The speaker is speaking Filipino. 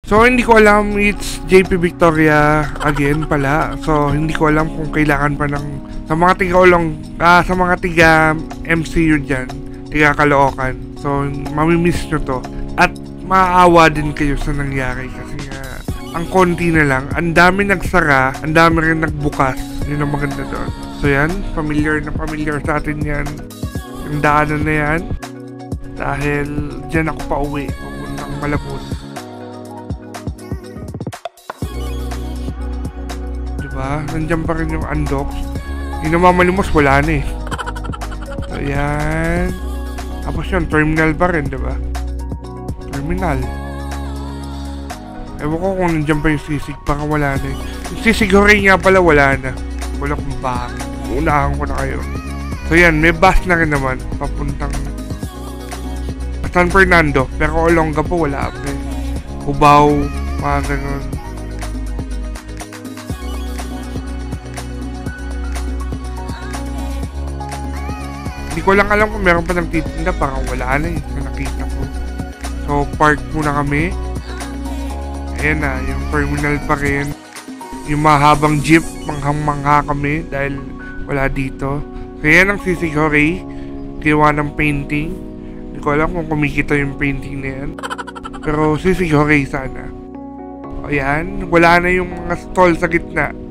So, hindi ko alam, it's JP Victoria again pala. So, hindi ko alam kung kailangan pa ng sa mga sa mga tiga MCU dyan, tiga Caloocan. So, mamimiss nyo to. At maaawa din kayo sa nangyari kasi nga, ang konti na lang, ang dami nagsara, ang dami rin nagbukas. Yun ang maganda doon. So, yan, familiar na familiar sa atin yan. Yung daanan na yan. Dahil dyan ako pa uwi, papuntang Malabon. Nandiyan pa rin yung Andox. Yung namamalimos, wala na eh. So, yan. Tapos yun, terminal pa rin, diba? Terminal. Ewan ko kung nandiyan pa yung sisig, baka wala na eh. Yung sisig Horay nga pala, wala na. Wala kung bakit. Unahan ko na kayo. So, yan, may bus na rin naman. Papuntang San Fernando. Pero Olonga po, wala pa eh. Cubao, mga ganun. Hindi ko lang alam kung meron pa nagtitinda, parang wala na eh, na nakita ko. So, park muna kami. Ayan na, yung terminal pa rin. Yung mahabang jeep, manghang-mangha kami dahil wala dito. So, yan ang Sisig Horay. Gawa ng painting. Hindi ko alam kung kumikita yung painting na yan. Pero Sisig Horay sana. Ayan, wala na yung mga stall sa gitna.